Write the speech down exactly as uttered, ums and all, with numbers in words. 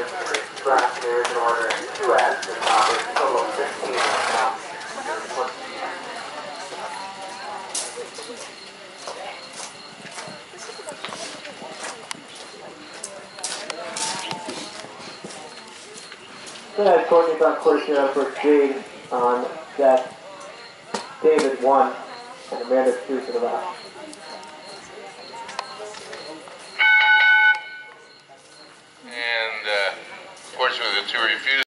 There's an order two S, a total of fifteen now. Yeah, Courtney's on quarter share for Jade on deck. David one, and Amanda two for the left. And uh, fortunately, the two refused.